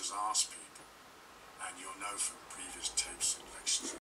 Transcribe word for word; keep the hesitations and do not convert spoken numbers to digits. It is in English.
ask people, and you'll know from previous tapes and lectures